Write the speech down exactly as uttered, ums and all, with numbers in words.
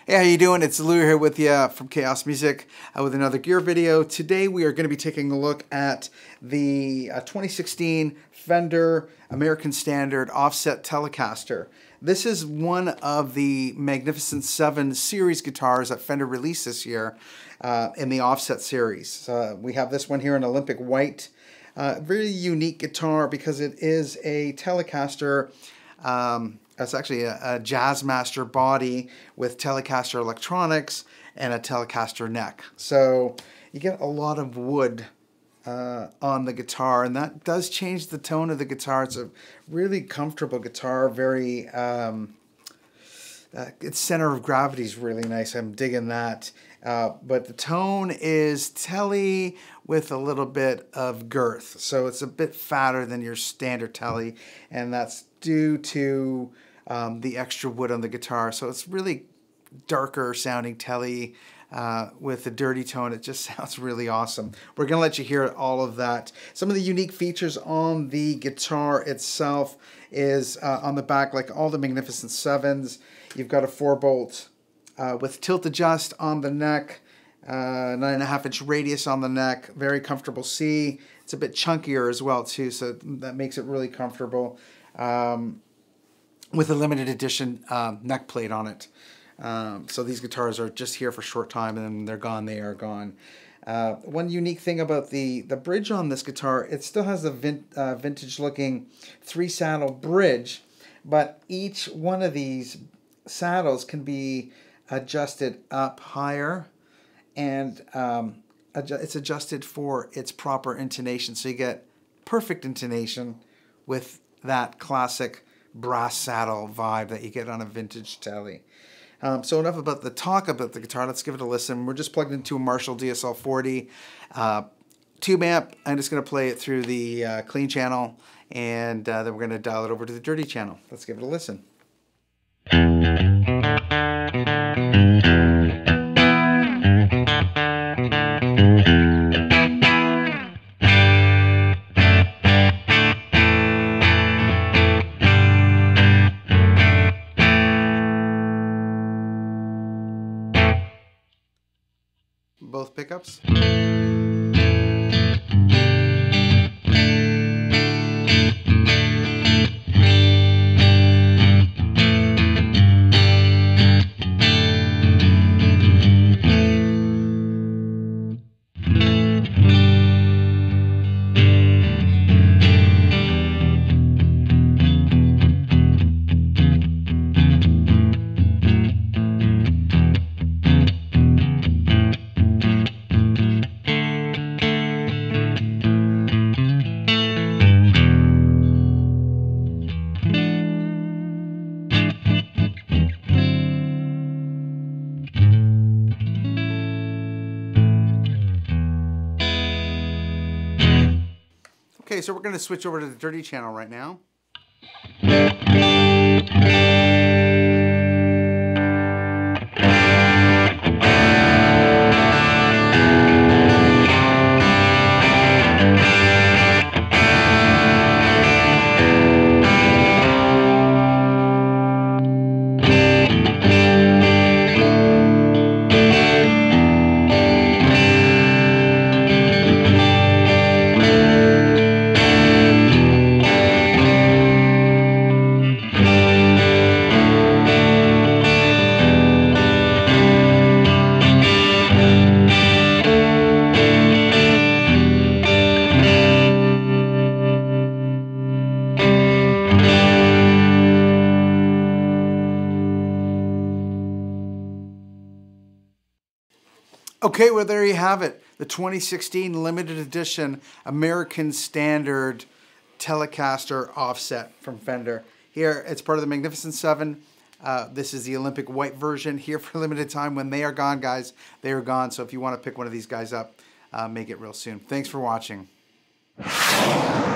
Hey, how you doing? It's Lou here with you from Chaos Music uh, with another gear video. Today we are going to be taking a look at the uh, twenty sixteen Fender American Standard Offset Telecaster. This is one of the Magnificent Seven series guitars that Fender released this year uh, in the Offset series. Uh, we have this one here in Olympic White. Uh, very unique guitar because it is a Telecaster. Um, It's actually a, a Jazzmaster body with Telecaster electronics and a Telecaster neck. So you get a lot of wood uh, on the guitar, and that does change the tone of the guitar. It's a really comfortable guitar, very, um, uh, its center of gravity is really nice. I'm digging that. Uh, but the tone is telly with a little bit of girth. So it's a bit fatter than your standard telly, and that's due to um, the extra wood on the guitar. So it's really darker sounding telly uh, with a dirty tone. It just sounds really awesome. We're going to let you hear all of that. Some of the unique features on the guitar itself is uh, on the back, like all the Magnificent Sevens, you've got a four bolt uh, with tilt adjust on the neck, uh, nine and a half inch radius on the neck, very comfortable C. It's a bit chunkier as well too, so that makes it really comfortable. Um, with a limited edition um, neck plate on it. Um, so these guitars are just here for a short time and then they're gone, they are gone. Uh, one unique thing about the, the bridge on this guitar, it still has a vin uh, vintage looking three saddle bridge, but each one of these saddles can be adjusted up higher, and um, adju it's adjusted for its proper intonation. So you get perfect intonation with that classic brass saddle vibe that you get on a vintage telly. Um, so enough about the talk about the guitar. Let's give it a listen. We're just plugged into a Marshall D S L forty uh, tube amp. I'm just going to play it through the uh, clean channel, and uh, then we're going to dial it over to the dirty channel. Let's give it a listen. Both pickups. Okay, so we're going to switch over to the dirty channel right now. Okay, well, there you have it. The twenty sixteen limited edition American Standard Telecaster Offset from Fender. Here, it's part of the Magnificent Seven. Uh, this is the Olympic White version here for a limited time. When they are gone, guys, they are gone. So if you want to pick one of these guys up, uh, make it real soon. Thanks for watching.